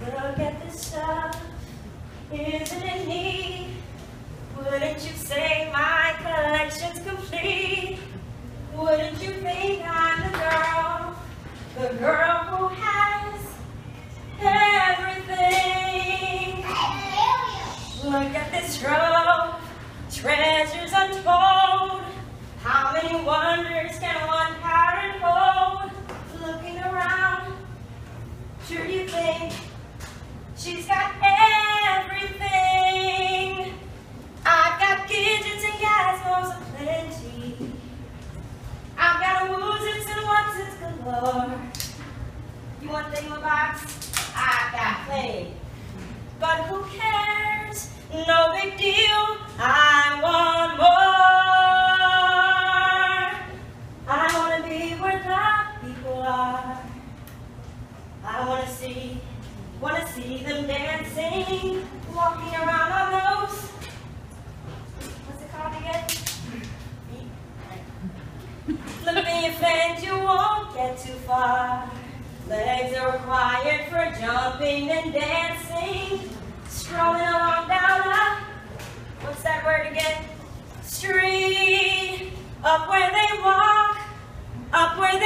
Look at this stuff, isn't it neat? Wouldn't you say my collection's complete? Wouldn't you think I'm the girl who has everything? Look at this trove, treasures untold. How many wonders can one parent hold? Looking around, sure you think she's got everything. I've got gadgets and gizmos aplenty. I've got woozits and whatsits galore. You want thingamabox? I've got plenty. But who cares? No big deal. I want more. I want to be where the people are. I want to see them dancing, walking around on those, what's it called again? Flipping your fence, you won't get too far. Legs are required for jumping and dancing, strolling along down a, what's that word again? Street, up where they walk, up where they